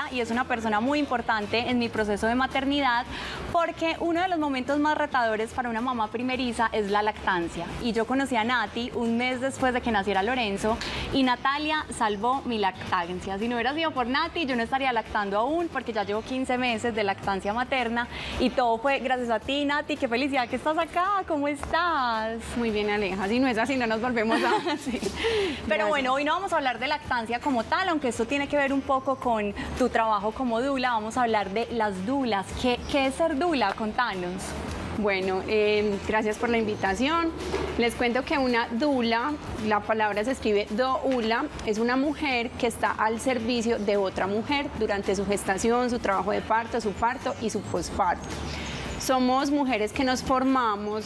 y es una persona muy importante en mi proceso de maternidad porque uno de los momentos más retadores para una mamá primeriza es la lactancia. Y yo conocí a Nati un mes después de que naciera Lorenzo y Natalia salvó mi lactancia. Si no hubiera sido por Nati, yo no estaría lactando aún porque ya llevo 15 meses de lactancia materna y todo fue gracias a ti, Nati. Qué felicidad que estás acá. ¿Cómo estás? Muy bien, Aleja. Si no es así, no nos volvemos a... Sí. Pero bueno, hoy no vamos a hablar de lactancia como tal, aunque esto tiene que ver un poco con tu trabajo como dula. Vamos a hablar de las dulas. ¿Qué es ser dula? Contanos. Bueno, gracias por la invitación. Les cuento que una dula, la palabra se escribe doula, es una mujer que está al servicio de otra mujer durante su gestación, su trabajo de parto, su parto y su posparto. Somos mujeres que nos formamos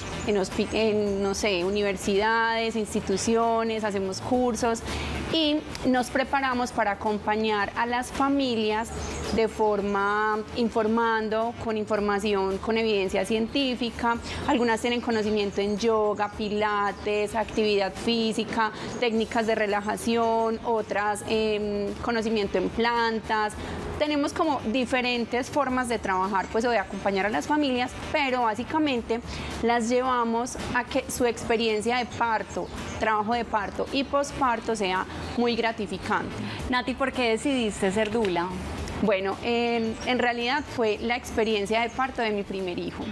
en, no sé, universidades, instituciones, hacemos cursos y nos preparamos para acompañar a las familias de forma informando, con información, con evidencia científica. Algunas tienen conocimiento en yoga, pilates, actividad física, técnicas de relajación, otras conocimiento en plantas. Tenemos como diferentes formas de trabajar, pues o de acompañar a las familias, pero básicamente las llevamos a que su experiencia de parto, trabajo de parto y posparto sea muy gratificante. Nati, ¿por qué decidiste ser dula? Bueno, en realidad fue la experiencia de parto de mi primer hijo.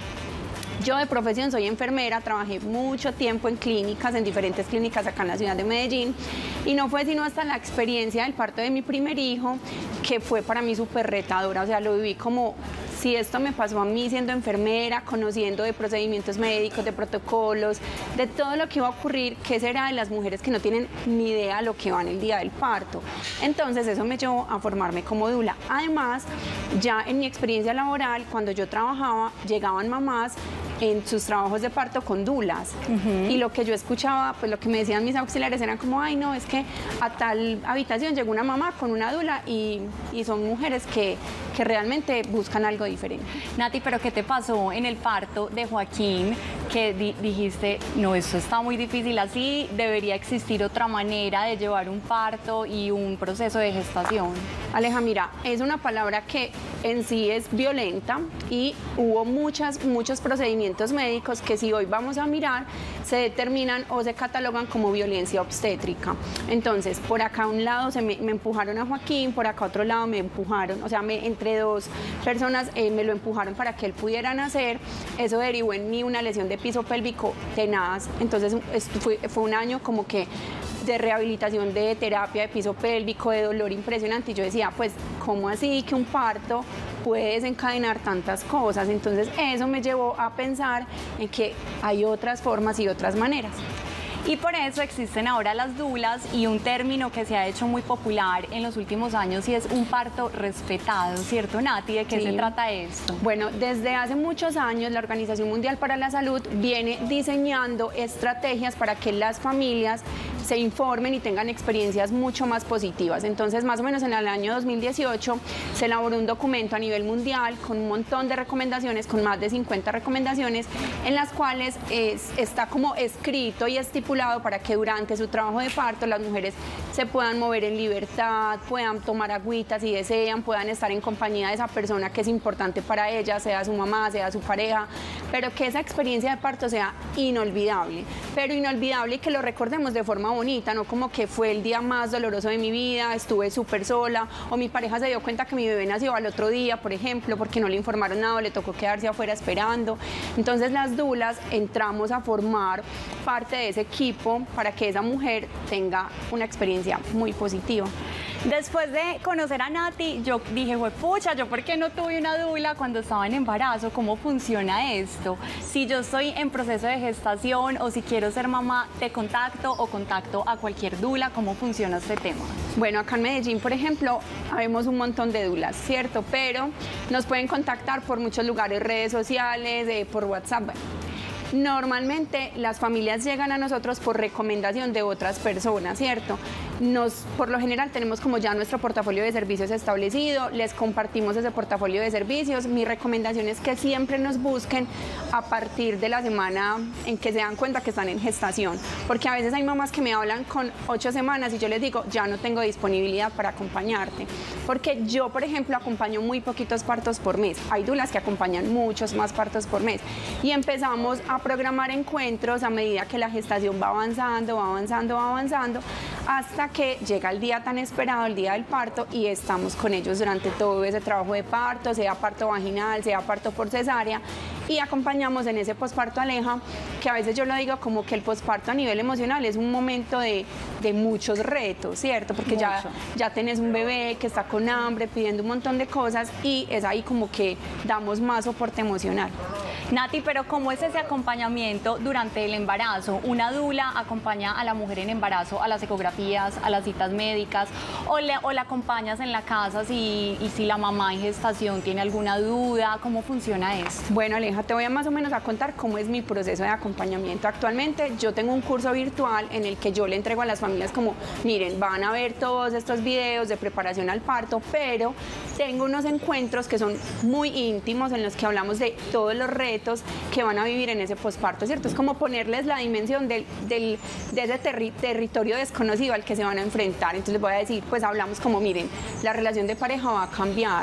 Yo de profesión soy enfermera, trabajé mucho tiempo en clínicas, en diferentes clínicas acá en la ciudad de Medellín, y no fue sino hasta la experiencia del parto de mi primer hijo que fue para mí súper retadora. O sea, lo viví como si esto me pasó a mí siendo enfermera, conociendo de procedimientos médicos, de protocolos, de todo lo que iba a ocurrir, qué será de las mujeres que no tienen ni idea de lo que van el día del parto. Entonces eso me llevó a formarme como dula. Además, ya en mi experiencia laboral, cuando yo trabajaba, llegaban mamás en sus trabajos de parto con dulas. Y lo que yo escuchaba, pues lo que me decían mis auxiliares eran como, ay no, es que a tal habitación llegó una mamá con una dula y son mujeres que realmente buscan algo diferente. Nati, ¿pero qué te pasó en el parto de Joaquín que dijiste, no, esto está muy difícil así, debería existir otra manera de llevar un parto y un proceso de gestación? Aleja, mira, es una palabra que en sí es violenta y hubo muchos procedimientos médicos que si hoy vamos a mirar se determinan o se catalogan como violencia obstétrica. Entonces, por acá a un lado me empujaron a Joaquín, por acá a otro lado me empujaron, o sea, entre dos personas me lo empujaron para que él pudiera nacer. Eso derivó en mí una lesión de piso pélvico tenaz. Entonces, fue un año como que de rehabilitación, de terapia de piso pélvico, de dolor impresionante. Y yo decía, pues, ¿cómo así que un parto puede desencadenar tantas cosas? Entonces, eso me llevó a pensar en que hay otras formas y otras maneras. Y por eso existen ahora las dulas y un término que se ha hecho muy popular en los últimos años y es un parto respetado, ¿cierto, Nati? ¿De qué se trata esto? Bueno, desde hace muchos años la Organización Mundial para la Salud viene diseñando estrategias para que las familias se informen y tengan experiencias mucho más positivas. Entonces, más o menos en el año 2018 se elaboró un documento a nivel mundial con un montón de recomendaciones, con más de 50 recomendaciones, en las cuales está como escrito y estipulado para que durante su trabajo de parto las mujeres se puedan mover en libertad, puedan tomar agüita si desean, puedan estar en compañía de esa persona que es importante para ellas, sea su mamá, sea su pareja, pero que esa experiencia de parto sea inolvidable, pero inolvidable y que lo recordemos de forma bonita, no como que fue el día más doloroso de mi vida, estuve súper sola, o mi pareja se dio cuenta que mi bebé nació al otro día, por ejemplo, porque no le informaron nada, o le tocó quedarse afuera esperando. Entonces las dulas entramos a formar parte de ese equipo para que esa mujer tenga una experiencia muy positiva. Después de conocer a Nati, yo dije, pucha, ¿yo por qué no tuve una dula cuando estaba en embarazo? ¿Cómo funciona esto? Si yo estoy en proceso de gestación o si quiero ser mamá, ¿te contacto o contacto a cualquier dula? ¿Cómo funciona este tema? Bueno, acá en Medellín, por ejemplo, habemos un montón de dulas, ¿cierto? Pero nos pueden contactar por muchos lugares, redes sociales, por WhatsApp. Normalmente las familias llegan a nosotros por recomendación de otras personas, ¿cierto? por lo general tenemos como ya nuestro portafolio de servicios establecido, les compartimos ese portafolio de servicios. Mi recomendación es que siempre nos busquen a partir de la semana en que se dan cuenta que están en gestación, porque a veces hay mamás que me hablan con 8 semanas y yo les digo, ya no tengo disponibilidad para acompañarte, porque yo, por ejemplo, acompaño muy poquitos partos por mes. Hay dulas que acompañan muchos más partos por mes y empezamos a programar encuentros a medida que la gestación va avanzando, hasta que llega el día tan esperado, el día del parto, y estamos con ellos durante todo ese trabajo de parto, sea parto vaginal, sea parto por cesárea, y acompañamos en ese posparto, Aleja, que a veces yo lo digo como que el posparto a nivel emocional es un momento de muchos retos, ¿cierto? Porque ya tenés un bebé que está con hambre, pidiendo un montón de cosas, y es ahí como que damos más soporte emocional. Nati, pero ¿cómo es ese acompañamiento durante el embarazo? ¿Una dula acompaña a la mujer en embarazo a las ecografías, a las citas médicas, o la acompañas en la casa y si la mamá en gestación tiene alguna duda? ¿Cómo funciona esto? Bueno, Aleja, te voy a más o menos a contar cómo es mi proceso de acompañamiento. Actualmente yo tengo un curso virtual en el que yo le entrego a las familias como, miren, van a ver todos estos videos de preparación al parto, pero tengo unos encuentros que son muy íntimos en los que hablamos de todos los retos que van a vivir en ese posparto, ¿cierto? Es como ponerles la dimensión de ese territorio desconocido al que se van a enfrentar. Entonces les voy a decir, pues hablamos como, miren, la relación de pareja va a cambiar,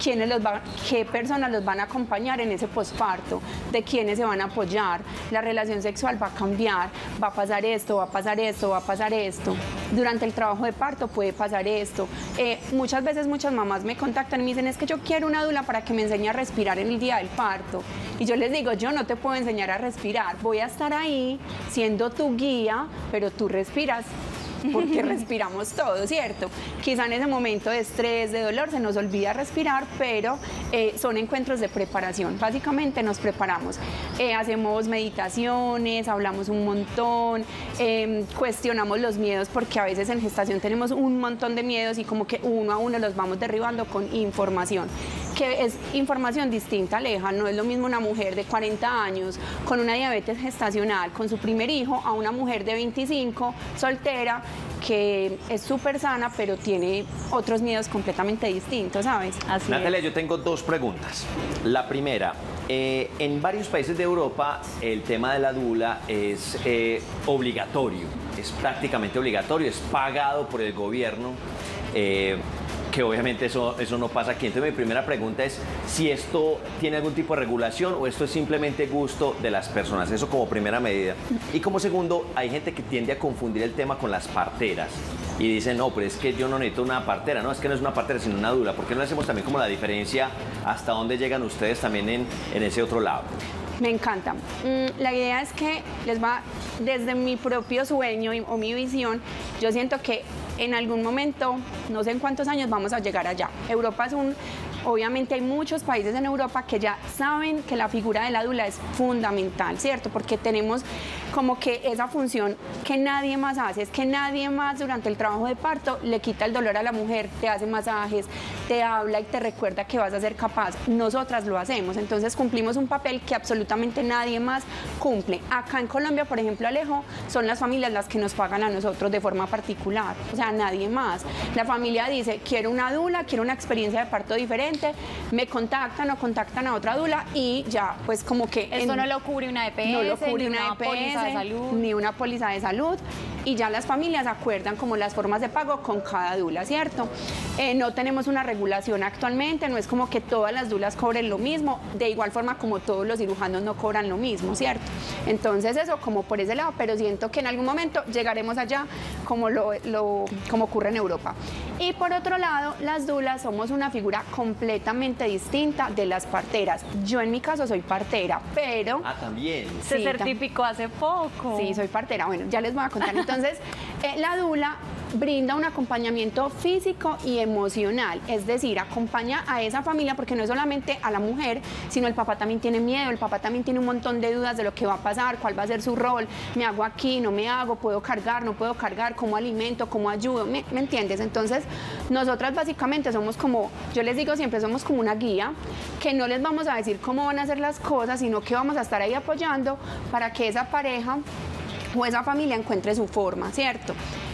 qué personas los van a acompañar en ese posparto, de quiénes se van a apoyar, la relación sexual va a cambiar, va a pasar esto, va a pasar esto, va a pasar esto. Durante el trabajo de parto puede pasar esto. Muchas veces muchas mamás me contactan y me dicen, es que yo quiero una dula para que me enseñe a respirar en el día del parto. Y yo les digo, yo no te puedo enseñar a respirar, voy a estar ahí siendo tu guía, pero tú respiras, porque respiramos todo, ¿cierto? Quizá en ese momento de estrés, de dolor, se nos olvida respirar, pero son encuentros de preparación. Básicamente nos preparamos, hacemos meditaciones, hablamos un montón, cuestionamos los miedos, porque a veces en gestación tenemos un montón de miedos y como que uno a uno los vamos derribando con información, que es información distinta, Aleja. No es lo mismo una mujer de 40 años con una diabetes gestacional, con su primer hijo, a una mujer de 25, soltera, que es súper sana, pero tiene otros miedos completamente distintos, ¿sabes? Así Natalia, yo tengo 2 preguntas. La primera, en varios países de Europa el tema de la dula es obligatorio, es prácticamente obligatorio, es pagado por el gobierno. Que obviamente eso no pasa aquí. Entonces mi primera pregunta es si esto tiene algún tipo de regulación o esto es simplemente gusto de las personas. Eso como primera medida. Y como segundo, hay gente que tiende a confundir el tema con las parteras y dicen, no, pero es que yo no necesito una partera. No, es que no es una partera, sino una dula. ¿Por qué no hacemos también como la diferencia hasta dónde llegan ustedes también en ese otro lado? Me encanta. La idea es que desde mi propio sueño o mi visión, yo siento que en algún momento, no sé en cuántos años, vamos a llegar allá. Europa es obviamente hay muchos países en Europa que ya saben que la figura de la dula es fundamental, ¿cierto? Porque tenemos como que esa función que nadie más hace, es que nadie más durante el trabajo de parto le quita el dolor a la mujer, te hace masajes, te habla y te recuerda que vas a ser capaz. Nosotras lo hacemos, entonces cumplimos un papel que absolutamente nadie más cumple. Acá en Colombia, por ejemplo, Alejo, son las familias las que nos pagan a nosotros de forma particular, o sea, nadie más. La familia dice, quiero una dula, quiero una experiencia de parto diferente, me contactan o contactan a otra dula y ya, pues como que... Esto no lo cubre una EPS, no lo cubre una EPS, póliza de salud, ni una póliza de salud, y ya las familias acuerdan como las formas de pago con cada dula, ¿cierto? No tenemos una regulación actualmente, no es como que todas las dulas cobren lo mismo, de igual forma como todos los cirujanos no cobran lo mismo, ¿cierto? Entonces eso como por ese lado, pero siento que en algún momento llegaremos allá como como ocurre en Europa. Y por otro lado, las dulas somos una figura completamente distinta de las parteras. Yo en mi caso soy partera, pero... Ah, también. Se certificó hace poco. Sí, soy partera. Bueno, ya les voy a contar. Entonces, la dula brinda un acompañamiento físico y emocional, es decir, acompaña a esa familia, porque no es solamente a la mujer, sino el papá también tiene miedo, el papá también tiene un montón de dudas de lo que va a pasar, cuál va a ser su rol, me hago aquí, no me hago, puedo cargar, no puedo cargar, cómo alimento, cómo ayudo, ¿me entiendes? Entonces, nosotras básicamente somos como, yo les digo siempre, somos como una guía, que no les vamos a decir cómo van a hacer las cosas, sino que vamos a estar ahí apoyando para que esa pareja o esa familia encuentre su forma, ¿cierto?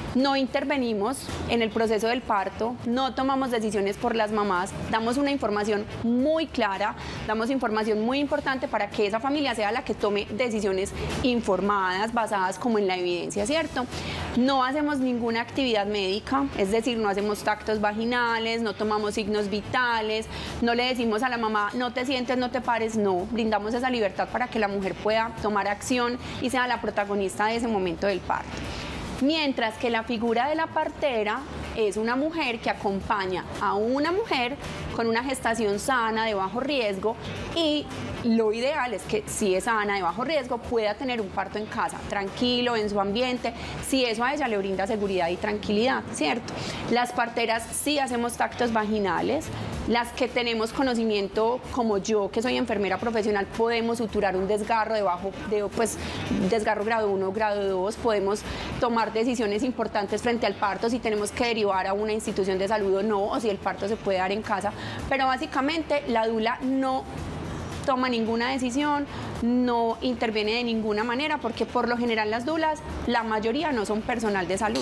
No intervenimos en el proceso del parto, no tomamos decisiones por las mamás, damos una información muy clara, damos información muy importante para que esa familia sea la que tome decisiones informadas, basadas como en la evidencia, ¿cierto? No hacemos ninguna actividad médica, es decir, no hacemos tactos vaginales, no tomamos signos vitales, no le decimos a la mamá, no te sientes, no te pares, no, brindamos esa libertad para que la mujer pueda tomar acción y sea la protagonista de ese momento del parto. Mientras que la figura de la partera es una mujer que acompaña a una mujer con una gestación sana, de bajo riesgo, y lo ideal es que si es sana, de bajo riesgo, pueda tener un parto en casa, tranquilo, en su ambiente, si eso a ella le brinda seguridad y tranquilidad, ¿cierto? Las parteras sí hacemos tactos vaginales, las que tenemos conocimiento, como yo, que soy enfermera profesional, podemos suturar un desgarro desgarro grado 1, grado 2, podemos tomar decisiones importantes frente al parto, si tenemos que derivar a una institución de salud o no, o si el parto se puede dar en casa, pero básicamente la dula no toma ninguna decisión, no interviene de ninguna manera, porque por lo general las dulas, la mayoría no son personal de salud.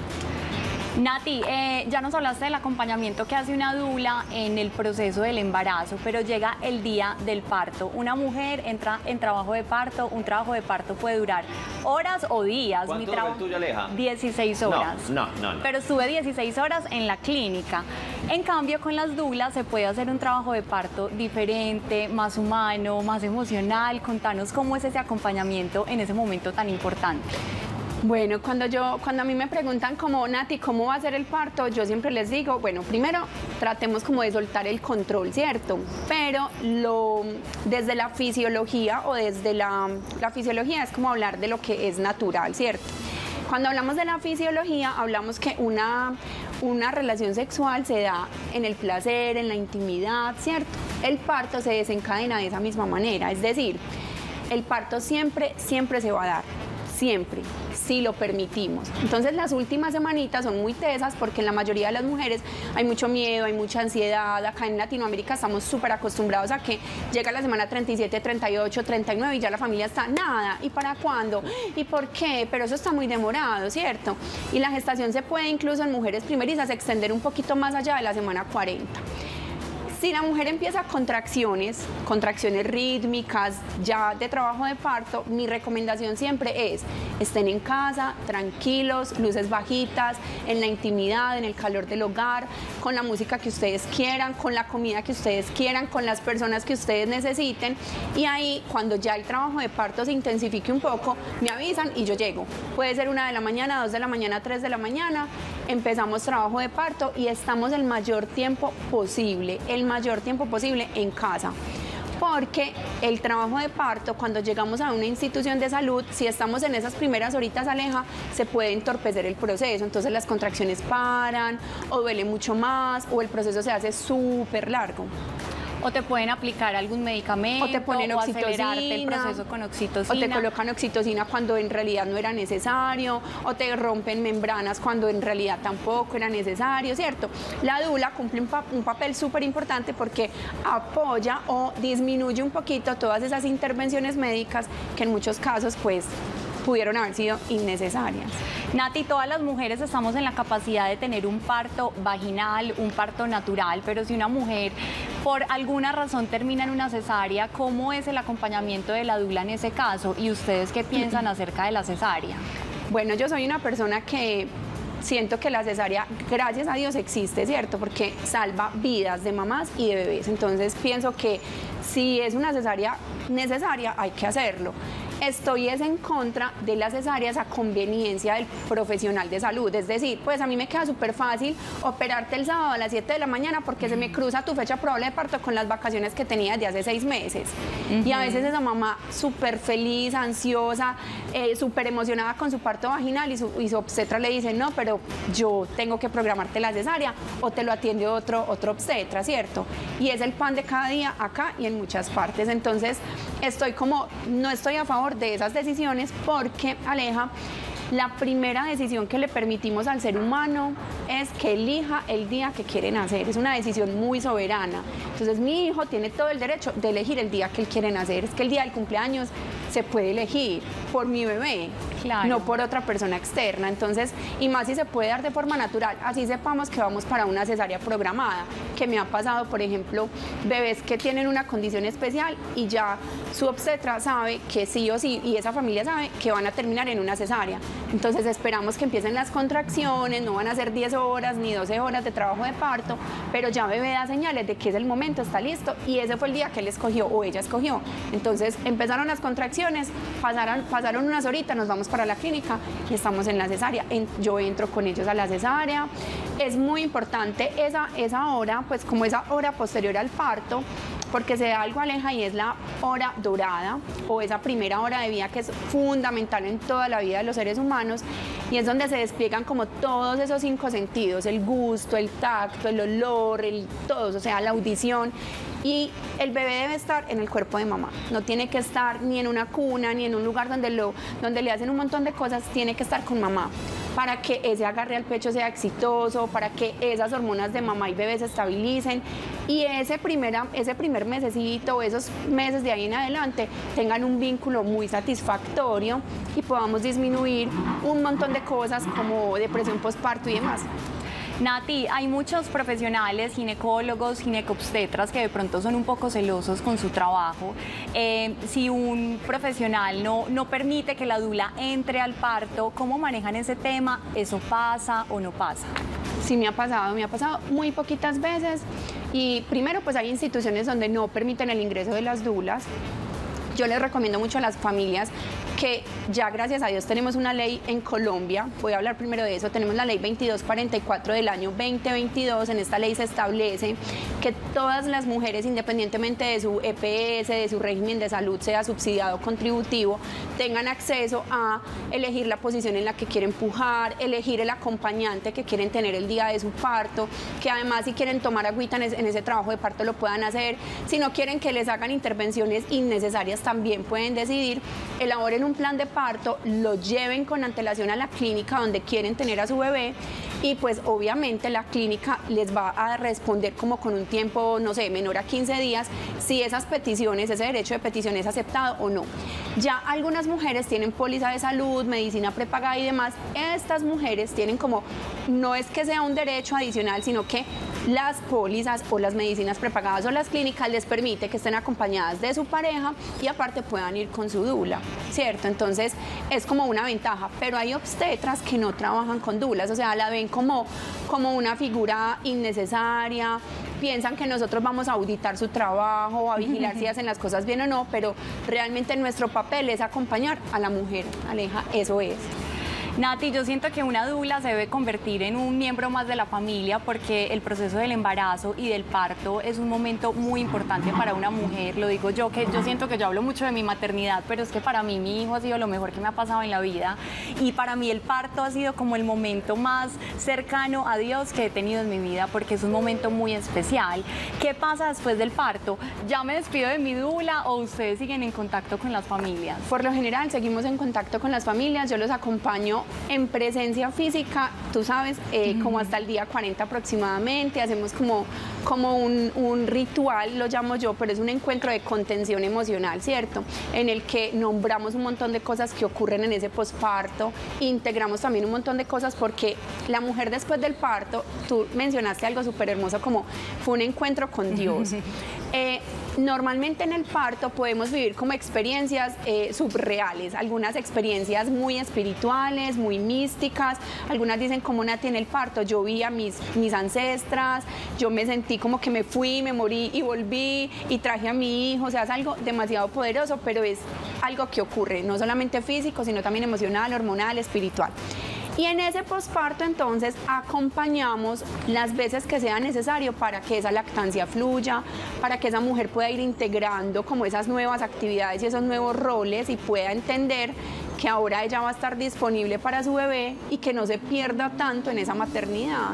Nati, ya nos hablaste del acompañamiento que hace una dula en el proceso del embarazo, pero llega el día del parto. Una mujer entra en trabajo de parto, un trabajo de parto puede durar horas o días. ¿Cuánto duró el tuyo, Aleja? 16 horas. No. Pero estuve 16 horas en la clínica. En cambio, con las dulas se puede hacer un trabajo de parto diferente, más humano, más emocional. Contanos cómo es ese acompañamiento en ese momento tan importante. Bueno, cuando a mí me preguntan como, Nati, ¿cómo va a ser el parto? Yo siempre les digo, bueno, primero tratemos como de soltar el control, ¿cierto? Pero desde la fisiología o desde la fisiología es como hablar de lo que es natural, ¿cierto? Cuando hablamos de la fisiología, hablamos que una relación sexual se da en el placer, en la intimidad, ¿cierto? El parto se desencadena de esa misma manera, es decir, el parto siempre se va a dar. Siempre, si lo permitimos. Entonces las últimas semanitas son muy tesas porque en la mayoría de las mujeres hay mucho miedo, hay mucha ansiedad. Acá en Latinoamérica estamos súper acostumbrados a que llega la semana 37, 38, 39 y ya la familia está nada. ¿Y para cuándo? ¿Y por qué? Pero eso está muy demorado, ¿cierto? Y la gestación se puede incluso en mujeres primerizas extender un poquito más allá de la semana 40. Si la mujer empieza contracciones rítmicas ya de trabajo de parto, mi recomendación siempre es estén en casa, tranquilos, luces bajitas, en la intimidad, en el calor del hogar, con la música que ustedes quieran, con la comida que ustedes quieran, con las personas que ustedes necesiten, y ahí cuando ya el trabajo de parto se intensifique un poco, me avisan y yo llego. Puede ser 1 de la mañana, 2 de la mañana, 3 de la mañana, empezamos trabajo de parto y estamos el mayor tiempo posible en casa. Porque el trabajo de parto, cuando llegamos a una institución de salud, si estamos en esas primeras horitas, Aleja, se puede entorpecer el proceso. Entonces las contracciones paran, o duele mucho más, o el proceso se hace súper largo. O te pueden aplicar algún medicamento, o te ponen oxitocina, acelerarte el proceso con oxitocina. O te colocan oxitocina cuando en realidad no era necesario, o te rompen membranas cuando en realidad tampoco era necesario, ¿cierto? La dula cumple un papel súper importante porque apoya o disminuye un poquito todas esas intervenciones médicas que en muchos casos pues pudieron haber sido innecesarias. Nati, todas las mujeres estamos en la capacidad de tener un parto vaginal, un parto natural, pero si una mujer por alguna razón termina en una cesárea, ¿cómo es el acompañamiento de la dula en ese caso? ¿Y ustedes qué piensan acerca de la cesárea? Bueno, yo soy una persona que siento que la cesárea, gracias a Dios, existe, ¿cierto? Porque salva vidas de mamás y de bebés. Entonces pienso que si es una cesárea necesaria, hay que hacerlo. Estoy en contra de las cesáreas a conveniencia del profesional de salud. Es decir, pues a mí me queda súper fácil operarte el sábado a las 7 de la mañana porque se me cruza tu fecha probable de parto con las vacaciones que tenía desde hace 6 meses. Y a veces esa mamá súper feliz, ansiosa, súper emocionada con su parto vaginal y su obstetra le dice, no, pero yo tengo que programarte la cesárea o te lo atiende otro obstetra, ¿cierto? Y es el pan de cada día acá y en muchas partes. Entonces, no estoy a favor de esas decisiones porque, Aleja, la primera decisión que le permitimos al ser humano es que elija el día que quiere nacer, es una decisión muy soberana. Entonces mi hijo tiene todo el derecho de elegir el día que él quiere nacer, es que el día del cumpleaños se puede elegir por mi bebé, claro, no por otra persona externa. Entonces, y más si se puede dar de forma natural, así sepamos que vamos para una cesárea programada, que me ha pasado, por ejemplo, bebés que tienen una condición especial y ya su obstetra sabe que sí o sí, y esa familia sabe que van a terminar en una cesárea. Entonces esperamos que empiecen las contracciones, no van a ser 10 horas ni 12 horas de trabajo de parto, pero ya bebé da señales de que es el momento, está listo, y ese fue el día que él escogió o ella escogió. Entonces empezaron las contracciones, pasaron unas horitas, nos vamos para la clínica y estamos en la cesárea. Yo entro con ellos a la cesárea. Es muy importante esa hora, pues como esa hora posterior al parto, porque se da algo, Aleja, y es la hora dorada o esa primera hora de vida que es fundamental en toda la vida de los seres humanos, y es donde se despliegan como todos esos 5 sentidos, el gusto, el tacto, el olor, todos, o sea, la audición. Y el bebé debe estar en el cuerpo de mamá, no tiene que estar ni en una cuna, ni en un lugar donde le hacen un montón de cosas, tiene que estar con mamá, para que ese agarre al pecho sea exitoso, para que esas hormonas de mamá y bebé se estabilicen, y ese primer mesecito, esos meses de ahí en adelante, tengan un vínculo muy satisfactorio y podamos disminuir un montón de cosas como depresión postparto y demás. Nati, hay muchos profesionales, ginecólogos, ginecobstetras que de pronto son un poco celosos con su trabajo. Si un profesional no permite que la dula entre al parto, ¿cómo manejan ese tema? ¿Eso pasa o no pasa? Sí, me ha pasado muy poquitas veces, y primero pues hay instituciones donde no permiten el ingreso de las dulas. Yo les recomiendo mucho a las familias que ya gracias a Dios tenemos una ley en Colombia, voy a hablar primero de eso, tenemos la ley 2244 del año 2022, en esta ley se establece que todas las mujeres, independientemente de su EPS, de su régimen de salud, sea subsidiado o contributivo, tengan acceso a elegir la posición en la que quieren pujar, elegir el acompañante que quieren tener el día de su parto, que además si quieren tomar agüita en ese trabajo de parto lo puedan hacer, si no quieren que les hagan intervenciones innecesarias también pueden decidir, elaboren un plan de parto, lo lleven con antelación a la clínica donde quieren tener a su bebé, y pues obviamente la clínica les va a responder como con un tiempo, no sé, menor a 15 días, si esas peticiones, ese derecho de petición es aceptado o no. Ya algunas mujeres tienen póliza de salud, medicina prepagada y demás. Estas mujeres tienen como, no es que sea un derecho adicional, sino que las pólizas o las medicinas prepagadas o las clínicas les permite que estén acompañadas de su pareja y aparte puedan ir con su dula, ¿cierto? Entonces es como una ventaja, pero hay obstetras que no trabajan con dulas, o sea, la ven como una figura innecesaria, piensan que nosotros vamos a auditar su trabajo, a vigilar si hacen las cosas bien o no, pero realmente nuestro papel es acompañar a la mujer, Aleja, eso es. Nati, yo siento que una dula se debe convertir en un miembro más de la familia, porque el proceso del embarazo y del parto es un momento muy importante para una mujer. Lo digo yo, que yo siento que yo hablo mucho de mi maternidad, pero es que para mí mi hijo ha sido lo mejor que me ha pasado en la vida, y para mí el parto ha sido como el momento más cercano a Dios que he tenido en mi vida, porque es un momento muy especial. ¿Qué pasa después del parto? ¿Ya me despido de mi dula o ustedes siguen en contacto con las familias? Por lo general seguimos en contacto con las familias, yo los acompaño en presencia física, tú sabes, como hasta el día 40 aproximadamente, hacemos como un ritual, lo llamo yo, pero es un encuentro de contención emocional, ¿cierto? En el que nombramos un montón de cosas que ocurren en ese posparto, integramos también un montón de cosas, porque la mujer después del parto, tú mencionaste algo súper hermoso, como fue un encuentro con Dios. Normalmente en el parto podemos vivir como experiencias subreales, algunas experiencias muy espirituales, muy místicas, algunas dicen como Nati en el parto, yo vi a mis ancestras, yo me sentí como que me fui, me morí y volví y traje a mi hijo, o sea, es algo demasiado poderoso, pero es algo que ocurre, no solamente físico, sino también emocional, hormonal, espiritual. Y en ese posparto entonces acompañamos las veces que sea necesario para que esa lactancia fluya, para que esa mujer pueda ir integrando como esas nuevas actividades y esos nuevos roles y pueda entender que ahora ella va a estar disponible para su bebé y que no se pierda tanto en esa maternidad.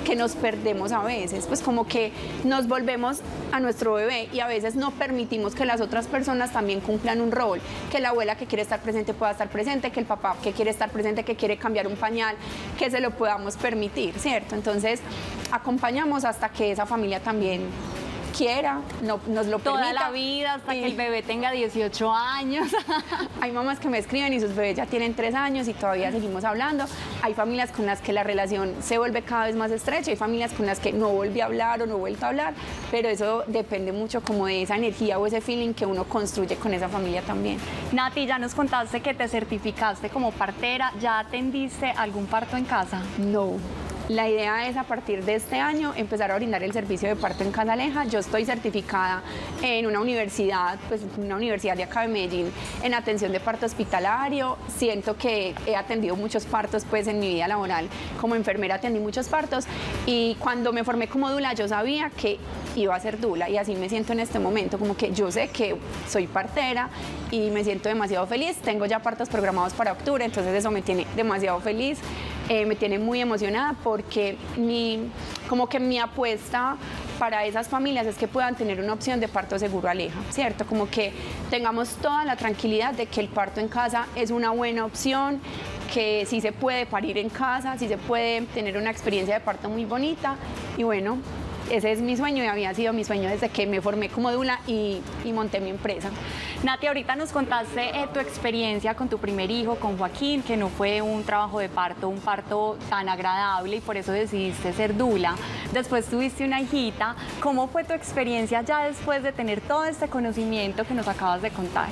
que nos perdemos a veces, pues como que nos volvemos a nuestro bebé y a veces no permitimos que las otras personas también cumplan un rol, que la abuela que quiere estar presente pueda estar presente, que el papá que quiere estar presente, que quiere cambiar un pañal, que se lo podamos permitir, ¿cierto? Entonces acompañamos hasta que esa familia también quiera, nos lo permita. Toda la vida, hasta que el bebé tenga 18 años. Hay mamás que me escriben y sus bebés ya tienen 3 años y todavía seguimos hablando. Hay familias con las que la relación se vuelve cada vez más estrecha, hay familias con las que no volví a hablar o no he vuelto a hablar, pero eso depende mucho como de esa energía o ese feeling que uno construye con esa familia también. Nati, ya nos contaste que te certificaste como partera, ¿ya atendiste algún parto en casa? No. La idea es a partir de este año empezar a brindar el servicio de parto en Casaleja. Yo estoy certificada en una universidad, pues una universidad de acá de Medellín, en atención de parto hospitalario. Siento que he atendido muchos partos pues en mi vida laboral. Como enfermera atendí muchos partos y cuando me formé como dula yo sabía que iba a ser dula y así me siento en este momento, como que yo sé que soy partera y me siento demasiado feliz. Tengo ya partos programados para octubre, entonces eso me tiene demasiado feliz. Me tiene muy emocionada porque como que mi apuesta para esas familias es que puedan tener una opción de parto seguro Aleja, ¿cierto? Como que tengamos toda la tranquilidad de que el parto en casa es una buena opción, que sí se puede parir en casa, sí se puede tener una experiencia de parto muy bonita y bueno, ese es mi sueño y había sido mi sueño desde que me formé como dula y monté mi empresa. Nati, ahorita nos contaste tu experiencia con tu primer hijo, con Joaquín, que no fue un trabajo de parto, un parto tan agradable y por eso decidiste ser dula. Después tuviste una hijita. ¿Cómo fue tu experiencia ya después de tener todo este conocimiento que nos acabas de contar?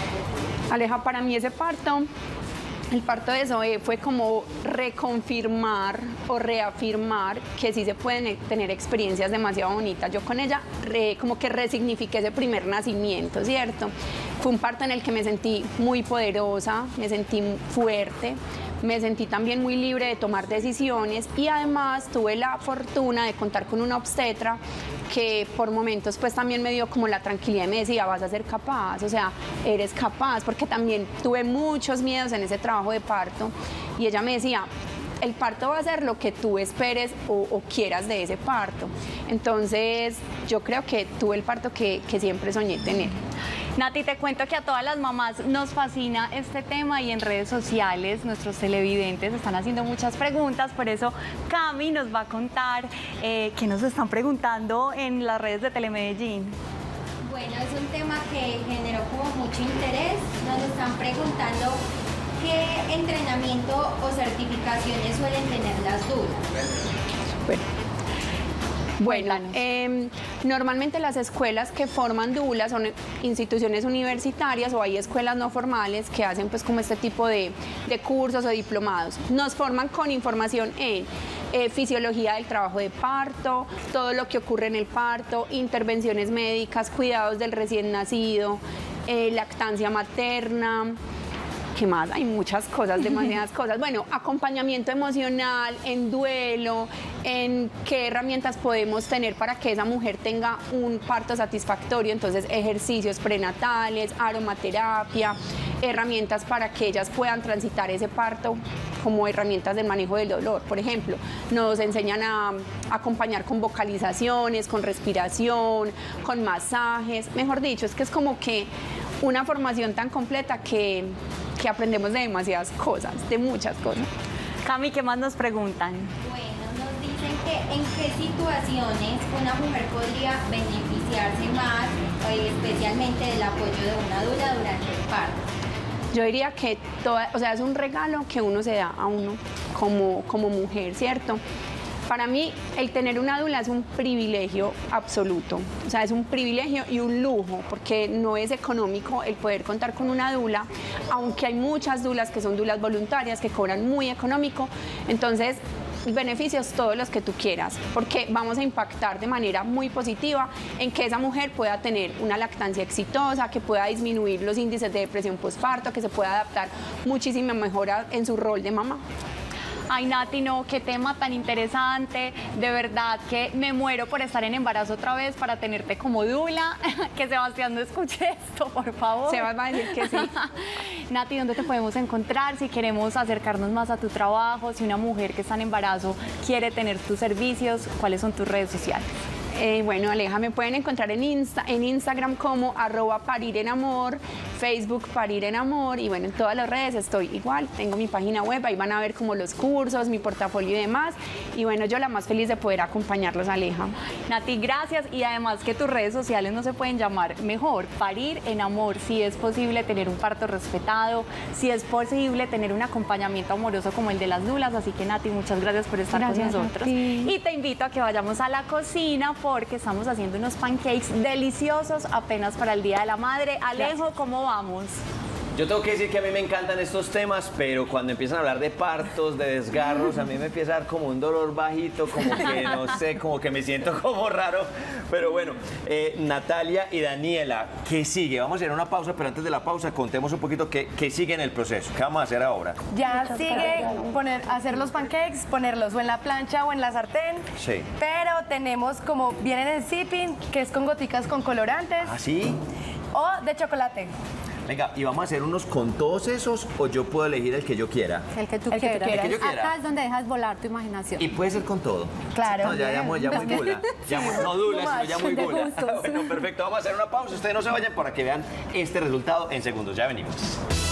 Aleja, para mí ese parto, el parto de Zoe fue como reconfirmar o reafirmar que sí se pueden tener experiencias demasiado bonitas. Yo con ella como que resignifiqué ese primer nacimiento, ¿cierto? Fue un parto en el que me sentí muy poderosa, me sentí fuerte, me sentí también muy libre de tomar decisiones y además tuve la fortuna de contar con una obstetra que por momentos pues también me dio como la tranquilidad y me decía, vas a ser capaz, o sea, eres capaz, porque también tuve muchos miedos en ese trabajo de parto y ella me decía, el parto va a ser lo que tú esperes o quieras de ese parto. Entonces yo creo que tuve el parto que siempre soñé tener. Nati, te cuento que a todas las mamás nos fascina este tema y en redes sociales nuestros televidentes están haciendo muchas preguntas, por eso Cami nos va a contar qué nos están preguntando en las redes de Telemedellín. Bueno, es un tema que generó como mucho interés, nos están preguntando qué entrenamiento o certificaciones suelen tener las dulas. Bueno, normalmente las escuelas que forman dulas son instituciones universitarias o hay escuelas no formales que hacen pues como este tipo de cursos o diplomados. Nos forman con información en fisiología del trabajo de parto, todo lo que ocurre en el parto, intervenciones médicas, cuidados del recién nacido, lactancia materna. ¿Qué más? Hay muchas cosas, demasiadas cosas. Bueno, acompañamiento emocional, en duelo, en qué herramientas podemos tener para que esa mujer tenga un parto satisfactorio. Entonces, ejercicios prenatales, aromaterapia, herramientas para que ellas puedan transitar ese parto como herramientas del manejo del dolor. Por ejemplo, nos enseñan a acompañar con vocalizaciones, con respiración, con masajes. Mejor dicho, es que es como que una formación tan completa que aprendemos de demasiadas cosas, de muchas cosas. Cami, ¿qué más nos preguntan? Bueno, nos dicen que en qué situaciones una mujer podría beneficiarse más, especialmente del apoyo de una dula durante el parto. Yo diría que es un regalo que uno se da a uno como mujer, ¿cierto? Para mí, el tener una dula es un privilegio absoluto, o sea, es un privilegio y un lujo, porque no es económico el poder contar con una dula, aunque hay muchas dulas que son dulas voluntarias, que cobran muy económico, entonces beneficios todos los que tú quieras, porque vamos a impactar de manera muy positiva en que esa mujer pueda tener una lactancia exitosa, que pueda disminuir los índices de depresión postparto, que se pueda adaptar muchísimo mejor en su rol de mamá. Ay, Nati, no, qué tema tan interesante. De verdad que me muero por estar en embarazo otra vez para tenerte como dula. Que Sebastián no escuche esto, por favor. Sebas va a decir que sí. Nati, ¿dónde te podemos encontrar? Si queremos acercarnos más a tu trabajo, si una mujer que está en embarazo quiere tener tus servicios, ¿cuáles son tus redes sociales? Bueno, Aleja, me pueden encontrar en Instagram como @parirenamor, Facebook Parir en Amor, y bueno, en todas las redes estoy igual, tengo mi página web, ahí van a ver como los cursos, mi portafolio y demás, y bueno, yo la más feliz de poder acompañarlos, Aleja. Nati, gracias, y además que tus redes sociales no se pueden llamar mejor, Parir en Amor, si es posible tener un parto respetado, si es posible tener un acompañamiento amoroso como el de las dulas, así que Nati, muchas gracias por estar con nosotros. Y te invito a que vayamos a la cocina porque estamos haciendo unos pancakes deliciosos apenas para el Día de la Madre. Alejo, ¿cómo vamos? Yo tengo que decir que a mí me encantan estos temas, pero cuando empiezan a hablar de partos, de desgarros, a mí me empieza a dar como un dolor bajito, como que no sé, como que me siento como raro. Pero bueno, Natalia y Daniela, ¿qué sigue? Vamos a ir a una pausa, pero antes de la pausa contemos un poquito qué sigue en el proceso. ¿Qué vamos a hacer ahora? Ya sigue hacer los pancakes, ponerlos o en la plancha o en la sartén. Sí. Pero tenemos como vienen en sipping, que es con goticas con colorantes. ¿Ah, sí? O de chocolate. Venga, ¿y vamos a hacer unos con todos esos o yo puedo elegir el que yo quiera? El que tú El que tú quieras. quieras. El que yo quiera. Acá es donde dejas volar tu imaginación. Y puede ser con todo. Claro. No, ya muy gula. No dula, sino ya muy de gula. gustos. Bueno, perfecto. Vamos a hacer una pausa. Ustedes no se vayan para que vean este resultado en segundos. Ya venimos.